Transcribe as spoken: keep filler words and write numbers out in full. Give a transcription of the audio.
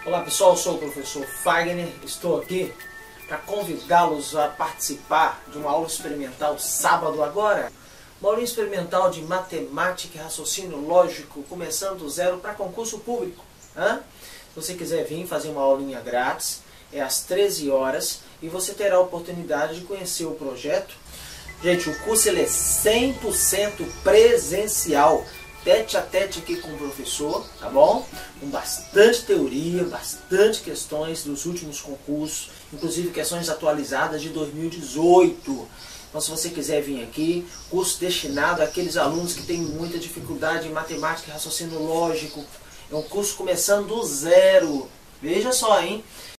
Olá pessoal, eu sou o professor Fagner, estou aqui para convidá-los a participar de uma aula experimental sábado agora. Uma aula experimental de matemática e raciocínio lógico, começando do zero para concurso público. Hã? Se você quiser vir fazer uma aulinha grátis, é às treze horas e você terá a oportunidade de conhecer o projeto. Gente, o curso ele é cem por cento presencial, tete a tete aqui com o professor, tá bom? Com bastante teoria, bastante questões dos últimos concursos, inclusive questões atualizadas de dois mil e dezoito. Então, se você quiser vir aqui, curso destinado àqueles alunos que têm muita dificuldade em matemática e raciocínio lógico. É um curso começando do zero. Veja só, hein?